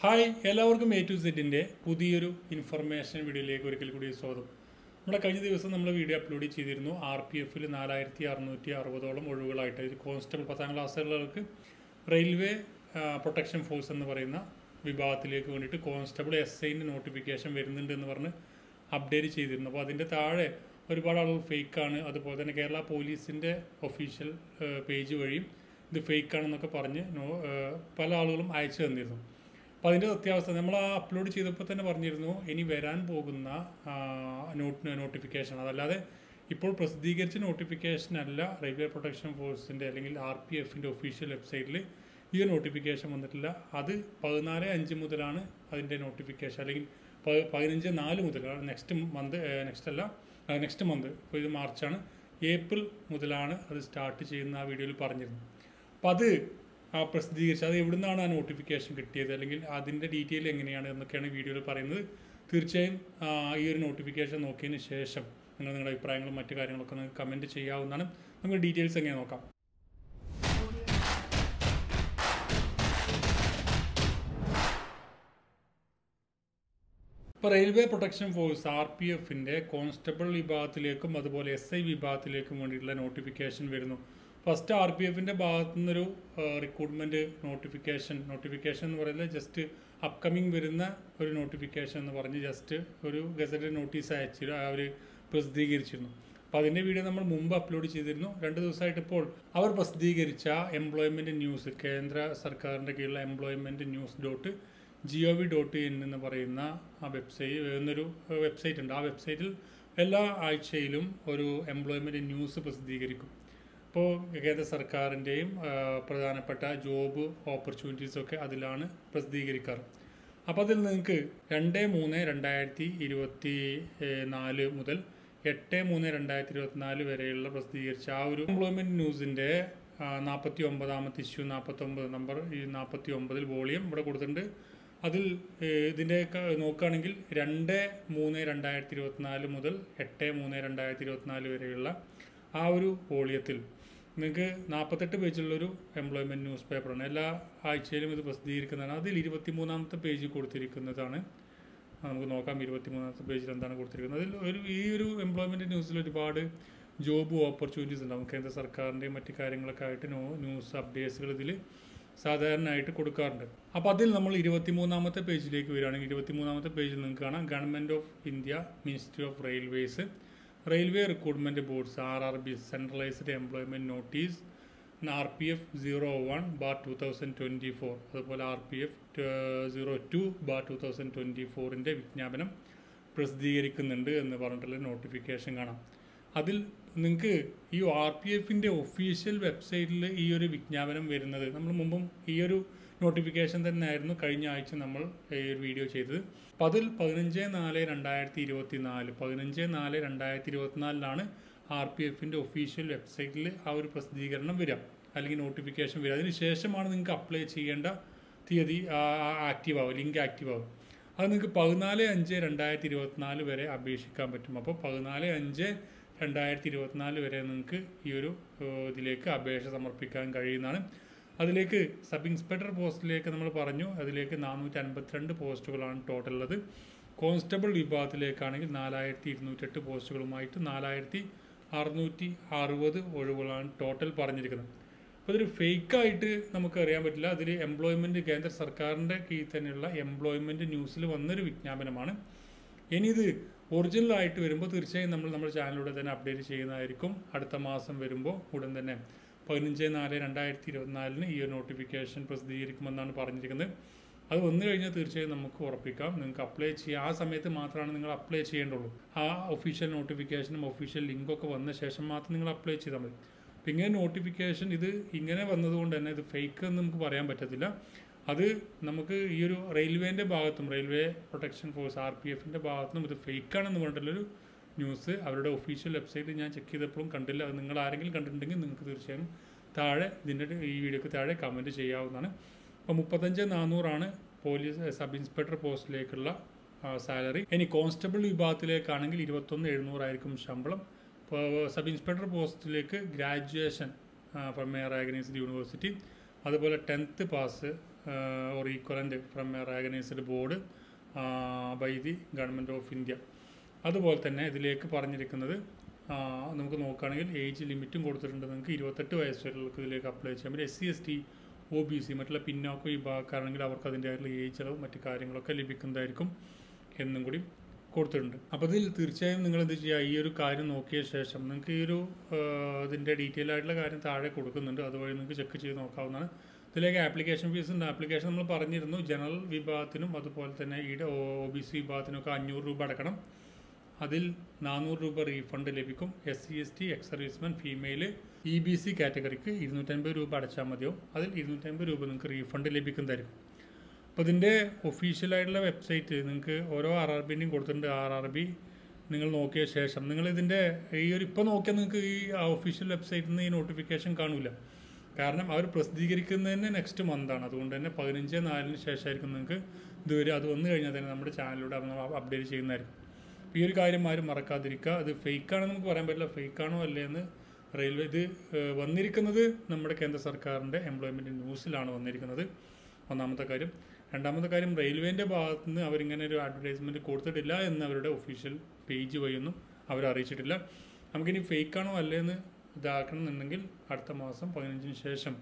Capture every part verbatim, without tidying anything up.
Hi എല്ലാവർക്കും A to സെറ്റിൻ്റെ പുതിയൊരു ഇൻഫർമേഷൻ വീഡിയോയിലേക്ക് ഒരിക്കൽ കൂടി സ്വാഗതം. നമ്മുടെ കഴിഞ്ഞ ദിവസം നമ്മൾ വീഡിയോ അപ്ലോഡ് ചെയ്തിരുന്നു. ആർ പി എഫിൽ നാലായിരത്തി അറുന്നൂറ്റി അറുപതോളം ഒഴിവുകളായിട്ട് ഇത് കോൺസ്റ്റബിൾ പത്താം ക്ലാസ്സുകാർക്ക് റെയിൽവേ പ്രൊട്ടക്ഷൻ ഫോഴ്സ് എന്ന് പറയുന്ന വിഭാഗത്തിലേക്ക് വേണ്ടിയിട്ട് കോൺസ്റ്റബിൾ എസ് ഐൻ്റെ നോട്ടിഫിക്കേഷൻ വരുന്നുണ്ട് എന്ന് പറഞ്ഞ് അപ്ഡേറ്റ് ചെയ്തിരുന്നു. അപ്പോൾ അതിൻ്റെ താഴെ ഒരുപാട് ആളുകൾ ഫേക്കാണ്, അതുപോലെ തന്നെ കേരള പോലീസിൻ്റെ ഒഫീഷ്യൽ പേജ് വഴിയും ഇത് ഫേക്കാണെന്നൊക്കെ പറഞ്ഞ് പല ആളുകളും അയച്ചു തന്നിരുന്നു. അപ്പോൾ അതിൻ്റെ സത്യാവസ്ഥ നമ്മൾ ആ അപ്ലോഡ് ചെയ്തപ്പോൾ തന്നെ പറഞ്ഞിരുന്നു, ഇനി വരാൻ പോകുന്ന നോട്ട് നോട്ടിഫിക്കേഷൻ അതല്ലാതെ ഇപ്പോൾ പ്രസിദ്ധീകരിച്ച നോട്ടിഫിക്കേഷൻ അല്ല റെയിൽവേ പ്രൊട്ടക്ഷൻ ഫോഴ്സിൻ്റെ അല്ലെങ്കിൽ ആർ പി എഫിൻ്റെ ഒഫീഷ്യൽ വെബ്സൈറ്റിൽ ഈ ഒരു നോട്ടിഫിക്കേഷൻ വന്നിട്ടില്ല. അത് പതിനാല് അഞ്ച് മുതലാണ് അതിൻ്റെ നോട്ടിഫിക്കേഷൻ, അല്ലെങ്കിൽ പതിനഞ്ച് നാല് മുതൽ നെക്സ്റ്റ് മന്ത് നെക്സ്റ്റ് അല്ല നെക്സ്റ്റ് മന്ത് ഇപ്പോൾ ഇത് മാർച്ചാണ്, ഏപ്രിൽ മുതലാണ് അത് സ്റ്റാർട്ട് ചെയ്യുന്ന ആ വീഡിയോയിൽ പറഞ്ഞിരുന്നു. അപ്പോൾ അത് ആ പ്രസിദ്ധീകരിച്ച് അത് എവിടെ നിന്നാണ് ആ നോട്ടിഫിക്കേഷൻ കിട്ടിയത് അല്ലെങ്കിൽ അതിൻ്റെ ഡീറ്റെയിൽ എങ്ങനെയാണ് എന്നൊക്കെയാണ് വീഡിയോയിൽ പറയുന്നത്. തീർച്ചയായും ഈ ഒരു നോട്ടിഫിക്കേഷൻ നോക്കിയതിന് ശേഷം നിങ്ങൾ നിങ്ങളുടെ അഭിപ്രായങ്ങളും മറ്റു കാര്യങ്ങളൊക്കെ നിങ്ങൾക്ക് കമൻറ്റ് ചെയ്യാവുന്നതാണ്. നമുക്ക് ഡീറ്റെയിൽസ് എങ്ങനെ നോക്കാം. ഇപ്പോൾ railway protection force R P എഫിൻ്റെ കോൺസ്റ്റബിൾ വിഭാഗത്തിലേക്കും അതുപോലെ എസ് ഐ വിഭാഗത്തിലേക്കും വേണ്ടിയിട്ടുള്ള നോട്ടിഫിക്കേഷൻ വരുന്നു. ഫസ്റ്റ് ആർ പി എഫിൻ്റെ ഭാഗത്തു നിന്നൊരു റിക്രൂട്ട്മെൻറ്റ് നോട്ടിഫിക്കേഷൻ നോട്ടിഫിക്കേഷൻ എന്ന് പറയുന്നത് ജസ്റ്റ് അപ്കമിങ് വരുന്ന ഒരു നോട്ടിഫിക്കേഷൻ എന്ന് പറഞ്ഞ് ജസ്റ്റ് ഒരു ഗസറ്റ് നോട്ടീസ് അയച്ച് അവർ പ്രസിദ്ധീകരിച്ചിരുന്നു. അപ്പോൾ അതിൻ്റെ വീഡിയോ നമ്മൾ മുമ്പ് അപ്ലോഡ് ചെയ്തിരുന്നു. രണ്ട് ദിവസമായിട്ട് ഇപ്പോൾ അവർ പ്രസിദ്ധീകരിച്ച എംപ്ലോയ്മെൻറ്റ് ന്യൂസ്, കേന്ദ്ര സർക്കാരിൻ്റെ കീഴിലുള്ള employment news dot G O V dot in എന്ന് പറയുന്ന ആ വെബ്സൈറ്റ് എന്നൊരു വെബ്സൈറ്റ് ഉണ്ട്. ആ വെബ്സൈറ്റിൽ എല്ലാ ആഴ്ചയിലും ഒരു എംപ്ലോയ്മെൻറ്റ് ന്യൂസ് പ്രസിദ്ധീകരിക്കും. ഇപ്പോൾ കേന്ദ്ര സർക്കാരിൻ്റെയും പ്രധാനപ്പെട്ട ജോബ് ഓപ്പർച്യൂണിറ്റീസൊക്കെ അതിലാണ് പ്രസിദ്ധീകരിക്കാറ്. അപ്പോൾ അതിൽ നിങ്ങൾക്ക് രണ്ട് മൂന്ന് രണ്ടായിരത്തി ഇരുപത്തി നാല് മുതൽ എട്ട് മൂന്ന് രണ്ടായിരത്തി ഇരുപത്തിനാല് വരെയുള്ള പ്രസിദ്ധീകരിച്ച ആ ഒരു എംപ്ലോയ്മെൻറ്റ് ന്യൂസിൻ്റെ നാൽപ്പത്തി ഒമ്പതാമത്തെ ഇഷ്യൂ നാൽപ്പത്തൊമ്പത് നമ്പർ ഈ നാൽപ്പത്തി ഒമ്പതിൽ വോളിയം ഇവിടെ കൊടുത്തിട്ടുണ്ട്. അതിൽ ഇതിൻ്റെ നോക്കുകയാണെങ്കിൽ രണ്ട് മൂന്ന് രണ്ടായിരത്തി ഇരുപത്തിനാല് മുതൽ എട്ട് മൂന്ന് രണ്ടായിരത്തി ഇരുപത്തിനാല് വരെയുള്ള ആ ഒരു വോളിയത്തിൽ നിങ്ങൾക്ക് നാൽപ്പത്തെട്ട് പേജുള്ളൊരു എംപ്ലോയ്മെൻറ്റ് ന്യൂസ് പേപ്പറാണ്. എല്ലാ ആഴ്ചയിലും ഇത് പ്രസിദ്ധീകരിക്കുന്നതാണ്. അതിൽ ഇരുപത്തി മൂന്നാമത്തെ പേജ് കൊടുത്തിരിക്കുന്നതാണ്. നമുക്ക് നോക്കാം ഇരുപത്തി മൂന്നാമത്തെ പേജിൽ എന്താണ് കൊടുത്തിരിക്കുന്നത്. അതിൽ ഒരു ഈ ഒരു എംപ്ലോയ്മെൻറ്റ് ന്യൂസിൽ ഒരുപാട് ജോബ് ഓപ്പർച്യൂണിറ്റീസ് ഉണ്ടാകും. കേന്ദ്ര സർക്കാരിൻ്റെയും മറ്റു കാര്യങ്ങളൊക്കെ ആയിട്ട് ന്യൂസ് അപ്ഡേറ്റ്സുകൾ ഇതിൽ സാധാരണയായിട്ട് കൊടുക്കാറുണ്ട്. അപ്പോൾ അതിൽ നമ്മൾ ഇരുപത്തി മൂന്നാമത്തെ പേജിലേക്ക് വരികയാണെങ്കിൽ ഇരുപത്തി മൂന്നാമത്തെ പേജിൽ നിങ്ങൾക്ക് കാണാം government of India ministry of railways railway recruitment boards R R B centralised employment notice R P F zero one bar two thousand twenty four അതുപോലെ R P F zero two bar two thousand twenty ഫോറിൻ്റെ വിജ്ഞാപനം പ്രസിദ്ധീകരിക്കുന്നുണ്ട് എന്ന് പറഞ്ഞിട്ടുള്ള notification കാണാം. അതിൽ നിങ്ങൾക്ക് ഈ R P എഫിൻ്റെ ഒഫീഷ്യൽ വെബ്സൈറ്റിൽ ഈ ഒരു വിജ്ഞാപനം വരുന്നത് നമ്മൾ മുമ്പും ഈ ഒരു നോട്ടിഫിക്കേഷൻ തന്നെ ആയിരുന്നു കഴിഞ്ഞ ആഴ്ച നമ്മൾ ഈ ഒരു വീഡിയോ ചെയ്തത്. അപ്പോൾ അതിൽ പതിനഞ്ച് നാല് രണ്ടായിരത്തി ഇരുപത്തി നാല് പതിനഞ്ച് നാല് രണ്ടായിരത്തി ഇരുപത്തിനാലിലാണ് ആർ പി എഫിൻ്റെ ഒഫീഷ്യൽ വെബ്സൈറ്റിൽ ആ ഒരു പ്രസിദ്ധീകരണം വരിക അല്ലെങ്കിൽ നോട്ടിഫിക്കേഷൻ വരിക. അതിന് ശേഷമാണ് നിങ്ങൾക്ക് അപ്ലൈ ചെയ്യേണ്ട തീയതി ആക്റ്റീവ് ആവുക, ലിങ്ക് ആക്റ്റീവ് ആവുക. അത് നിങ്ങൾക്ക് പതിനാല് അഞ്ച് രണ്ടായിരത്തി ഇരുപത്തിനാല് വരെ അപേക്ഷിക്കാൻ പറ്റും. അപ്പോൾ പതിനാല് അഞ്ച് രണ്ടായിരത്തി ഇരുപത്തിനാല് വരെ നിങ്ങൾക്ക് ഈ ഒരു ഇതിലേക്ക് അപേക്ഷ സമർപ്പിക്കാൻ കഴിയുന്നതാണ്. അതിലേക്ക് സബ് ഇൻസ്പെക്ടർ പോസ്റ്റിലേക്ക് നമ്മൾ പറഞ്ഞു, അതിലേക്ക് നാനൂറ്റി അൻപത്തിരണ്ട് പോസ്റ്റുകളാണ് ടോട്ടൽ ഉള്ളത്. കോൺസ്റ്റബിൾ വിഭാഗത്തിലേക്കാണെങ്കിൽ നാലായിരത്തി ഇരുന്നൂറ്റെട്ട് പോസ്റ്റുകളുമായിട്ട് നാലായിരത്തി അറുന്നൂറ്റി അറുപത് ഒഴിവുകളാണ് ടോട്ടൽ പറഞ്ഞിരിക്കുന്നത്. അപ്പോൾ ഇതൊരു ഫേക്കായിട്ട് നമുക്ക് അറിയാൻ പറ്റില്ല. അതിൽ എംപ്ലോയ്മെൻറ്റ് കേന്ദ്ര സർക്കാരിൻ്റെ കീഴിൽ തന്നെയുള്ള എംപ്ലോയ്മെൻറ്റ് ന്യൂസിൽ വന്നൊരു വിജ്ഞാപനമാണ്. ഇനി ഇത് ഒറിജിനലായിട്ട് വരുമ്പോൾ തീർച്ചയായും നമ്മൾ നമ്മുടെ ചാനലിലൂടെ തന്നെ അപ്ഡേറ്റ് ചെയ്യുന്നതായിരിക്കും. അടുത്ത മാസം വരുമ്പോൾ ഉടൻ തന്നെ പതിനഞ്ച് നാല് രണ്ടായിരത്തി ഇരുപത്തിനാലിന് ഈ ഒരു നോട്ടിഫിക്കേഷൻ പ്രസിദ്ധീകരിക്കുമെന്നാണ് പറഞ്ഞിരിക്കുന്നത്. അത് വന്നു കഴിഞ്ഞാൽ തീർച്ചയായും നമുക്ക് ഉറപ്പിക്കാം, നിങ്ങൾക്ക് അപ്ലൈ ചെയ്യാം. ആ സമയത്ത് മാത്രമാണ് നിങ്ങൾ അപ്ലൈ ചെയ്യേണ്ടുള്ളൂ. ആ ഒഫീഷ്യൽ നോട്ടിഫിക്കേഷനും ഒഫീഷ്യൽ ലിങ്കൊക്കെ വന്ന ശേഷം മാത്രം നിങ്ങൾ അപ്ലൈ ചെയ്താൽ മതി. അപ്പം ഇങ്ങനെ നോട്ടിഫിക്കേഷൻ ഇത് ഇങ്ങനെ വന്നതുകൊണ്ട് തന്നെ ഇത് ഫേക്ക് എന്ന് നമുക്ക് പറയാൻ പറ്റത്തില്ല. അത് നമുക്ക് ഈ ഒരു റെയിൽവേൻ്റെ ഭാഗത്തും railway protection force R P എഫിൻ്റെ ഭാഗത്തുനിന്നും ഇത് ഫേക്കാണെന്ന് പറഞ്ഞിട്ടുള്ളൊരു ന്യൂസ് അവരുടെ ഒഫീഷ്യൽ വെബ്സൈറ്റിൽ ഞാൻ ചെക്ക് ചെയ്തപ്പോഴും കണ്ടില്ല. അത് നിങ്ങൾ ആരെങ്കിലും കണ്ടിട്ടുണ്ടെങ്കിൽ നിങ്ങൾക്ക് തീർച്ചയായും താഴെ ഇതിൻ്റെ ഈ വീഡിയോക്ക് താഴെ കമൻറ്റ് ചെയ്യാവുന്നതാണ്. അപ്പോൾ മുപ്പത്തഞ്ച് നാനൂറാണ് പോലീസ് സബ് ഇൻസ്പെക്ടർ പോസ്റ്റിലേക്കുള്ള സാലറി. ഇനി കോൺസ്റ്റബിൾ വിഭാഗത്തിലേക്കാണെങ്കിൽ ഇരുപത്തൊന്ന് എഴുന്നൂറായിരിക്കും ശമ്പളം. ഇപ്പോൾ സബ് ഇൻസ്പെക്ടർ പോസ്റ്റിലേക്ക് graduation from a recognised university അതുപോലെ tenth pass or equivalent from a recognised board by the government of India. അതുപോലെ തന്നെ ഇതിലേക്ക് പറഞ്ഞിരിക്കുന്നത് നമുക്ക് നോക്കുകയാണെങ്കിൽ ഏജ് ലിമിറ്റും കൊടുത്തിട്ടുണ്ട്. നിങ്ങൾക്ക് ഇരുപത്തെട്ട് വയസ്സ് വരെയുള്ളവർക്ക് ഇതിലേക്ക് അപ്ലൈ ചെയ്യാൻ പറ്റും. S C S T O B C മറ്റുള്ള പിന്നോക്ക വിഭാഗക്കാരാണെങ്കിൽ അവർക്ക് അതിൻ്റെതായിട്ടുള്ള ഏജ് അളവ് മറ്റു കാര്യങ്ങളൊക്കെ ലഭിക്കുന്നതായിരിക്കും എന്നും കൂടി കൊടുത്തിട്ടുണ്ട്. അപ്പോൾ ഇതിൽ തീർച്ചയായും നിങ്ങൾ എന്ത് ചെയ്യുക, ഈ ഒരു കാര്യം നോക്കിയ ശേഷം നിങ്ങൾക്ക് ഈ ഒരു ഇതിൻ്റെ ഡീറ്റെയിൽ ആയിട്ടുള്ള കാര്യം താഴെ കൊടുക്കുന്നുണ്ട്, അതുവഴി നിങ്ങൾക്ക് ചെക്ക് ചെയ്ത് നോക്കാവുന്നതാണ്. ഇതിലേക്ക് ആപ്ലിക്കേഷൻ ഫീസ് ഉണ്ട്. ആപ്ലിക്കേഷൻ നമ്മൾ പറഞ്ഞിരുന്നു, ജനറൽ വിഭാഗത്തിനും അതുപോലെ തന്നെ ഈ ഒ ബി സി വിഭാഗത്തിനൊക്കെ അഞ്ഞൂറ് രൂപ അടക്കണം. അതിൽ നാനൂറ് രൂപ റീഫണ്ട് ലഭിക്കും. S C S T ex serviceman female E B C കാറ്റഗറിക്ക് ഇരുന്നൂറ്റമ്പത് രൂപ അടച്ചാൽ മതിയോ, അതിൽ ഇരുന്നൂറ്റമ്പത് രൂപ നിങ്ങൾക്ക് റീഫണ്ട് ലഭിക്കുന്നതായിരിക്കും. അപ്പോൾ ഇതിൻ്റെ ഒഫീഷ്യലായിട്ടുള്ള വെബ്സൈറ്റ് നിങ്ങൾക്ക് ഓരോ ആർ ആർ ബിൻ്റെയും കൊടുത്തിട്ടുണ്ട്. ആർ ആർ ബി നിങ്ങൾ നോക്കിയ ശേഷം നിങ്ങൾ ഇതിൻ്റെ ഈ ഒരു ഇപ്പോൾ നോക്കിയാൽ നിങ്ങൾക്ക് ഈ ഒഫീഷ്യൽ വെബ്സൈറ്റിൽ നിന്ന് ഈ നോട്ടിഫിക്കേഷൻ കാണില്ല. കാരണം അവർ പ്രസിദ്ധീകരിക്കുന്നതന്നെ നെക്സ്റ്റ് മന്താണ്. അതുകൊണ്ട് തന്നെ പതിനഞ്ച് നാലിന് ശേഷമായിരിക്കും നിങ്ങൾക്ക് ഇതുവരെ അത് വന്നു കഴിഞ്ഞാൽ തന്നെ നമ്മുടെ ചാനലിലൂടെ അപ്ഡേറ്റ് ചെയ്യുന്നതായിരിക്കും. ഈ ഒരു കാര്യം ആരും മറക്കാതിരിക്കുക. അത് ഫേക്കാണെന്ന് നമുക്ക് പറയാൻ പറ്റില്ല, ഫേക്കാണോ അല്ലേ എന്ന് റെയിൽവേ ഇത് വന്നിരിക്കുന്നത് നമ്മുടെ കേന്ദ്ര സർക്കാരിൻ്റെ എംപ്ലോയ്മെൻറ്റ് ന്യൂസിലാണ് വന്നിരിക്കുന്നത്, ഒന്നാമത്തെ കാര്യം. രണ്ടാമത്തെ കാര്യം, റെയിൽവേൻ്റെ ഭാഗത്തു നിന്ന് അവരിങ്ങനെ ഒരു അഡ്വർടൈസ്മെൻറ്റ് കൊടുത്തിട്ടില്ല എന്ന് അവരുടെ ഒഫീഷ്യൽ പേജ് വഴിയൊന്നും അവർ അറിയിച്ചിട്ടില്ല. നമുക്കിനി ഫേക്കാണോ അല്ലേ എന്ന് ഇതാക്കണം എന്നുണ്ടെങ്കിൽ അടുത്ത മാസം പതിനഞ്ചിന് ശേഷം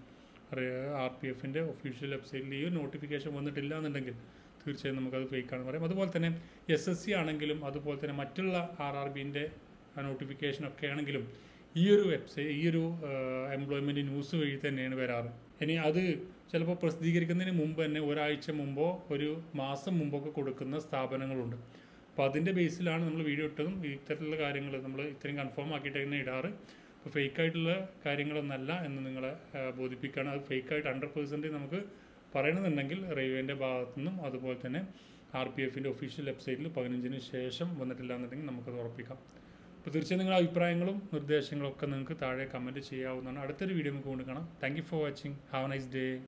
ആർ പി എഫിൻ്റെ ഒഫീഷ്യൽ വെബ്സൈറ്റിൽ ഈ നോട്ടിഫിക്കേഷൻ വന്നിട്ടില്ല എന്നുണ്ടെങ്കിൽ തീർച്ചയായും നമുക്കത് ഫേക്കാണെന്ന് പറയാം. അതുപോലെ തന്നെ എസ് എസ് സി ആണെങ്കിലും അതുപോലെ തന്നെ മറ്റുള്ള ആർ ആർ ബിൻ്റെ നോട്ടിഫിക്കേഷനൊക്കെ ആണെങ്കിലും ഈ ഒരു വെബ്സൈറ്റ് ഈ ഒരു എംപ്ലോയ്മെൻറ്റ് ന്യൂസ് വഴി തന്നെയാണ് വരാറ്. ഇനി അത് ചിലപ്പോൾ പ്രസിദ്ധീകരിക്കുന്നതിന് മുമ്പ് തന്നെ ഒരാഴ്ച മുമ്പോ ഒരു മാസം മുമ്പോ ഒക്കെ കൊടുക്കുന്ന സ്ഥാപനങ്ങളുണ്ട്. അപ്പോൾ അതിൻ്റെ ബേസിലാണ് നമ്മൾ വീഡിയോ ഇട്ടതും ഇത്തരത്തിലുള്ള കാര്യങ്ങൾ നമ്മൾ ഇത്രയും കൺഫേം ആക്കിയിട്ട് തന്നെ ഇടാറ്. അപ്പോൾ ഫേക്കായിട്ടുള്ള കാര്യങ്ങളൊന്നല്ല എന്ന് നിങ്ങളെ ബോധിപ്പിക്കുകയാണ്. അത് ഫേക്കായിട്ട് ഹൺഡ്രഡ് പെർസെൻറ്റ് നമുക്ക് പറയണമെന്നുണ്ടെങ്കിൽ റെയിൽവേൻ്റെ ഭാഗത്തു നിന്നും അതുപോലെ തന്നെ ആർ പി എഫിൻ്റെ ഒഫീഷ്യൽ വെബ്സൈറ്റിൽ പതിനഞ്ചിന് ശേഷം വന്നിട്ടില്ല എന്നുണ്ടെങ്കിൽ നമുക്കത് ഉറപ്പിക്കാം. അപ്പോൾ തീർച്ചയായും നിങ്ങളുടെ അഭിപ്രായങ്ങളും നിർദ്ദേശങ്ങളും ഒക്കെ നിങ്ങൾക്ക് താഴെ കമൻറ്റ് ചെയ്യാവുന്നതാണ്. അടുത്തൊരു വീഡിയോ നമുക്ക് കൊണ്ട് കാണാം. Thank you for watching. Have a nice day.